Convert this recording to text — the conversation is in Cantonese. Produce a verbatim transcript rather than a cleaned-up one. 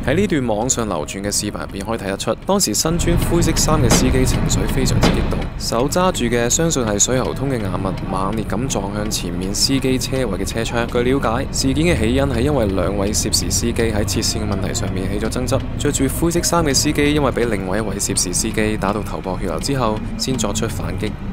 喺呢段網上流傳嘅視頻入邊可以睇得出，當時身穿灰色衫嘅司機情緒非常之激動，手揸住嘅相信係水喉通嘅硬物，猛烈咁撞向前面司機車位嘅車窗。據了解，事件嘅起因係因為兩位涉事司機喺切線嘅問題上面起咗爭執，着住灰色衫嘅司機因為俾另外一位涉事司機打到頭破血流之後，先作出反擊。